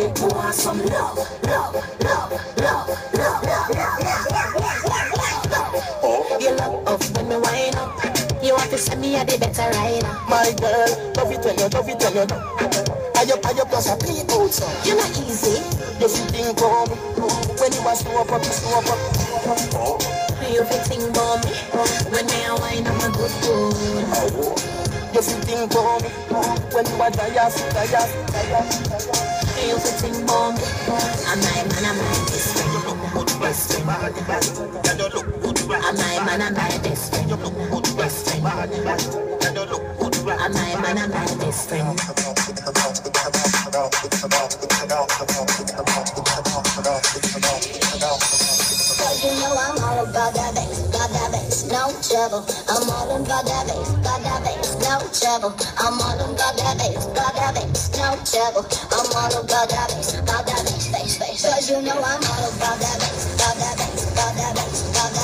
You want some love, love, love, love, love, love, love. You love up when me wind up. You want to send me a the better rider. My girl, love it when you, love it when you know. Are you plus a people, so you're not easy. You feel think for me when you was slow up, slow up. You feel think for me when me a wine up a good food. You feel think for me when you are tired. You feel think for me. I'm my man, I'm my best friend. You look good, best friend. You look good, I'm my man, I'm my best friend. You look good, best friend. You look good, I'm my man, I'm my best friend. Cause you know I'm all about that bass, no trouble. I'm all about that bass, no trouble. I'm all about that bass, no trouble. I'm all about that bass, bass. Cause you know I'm all about that bass,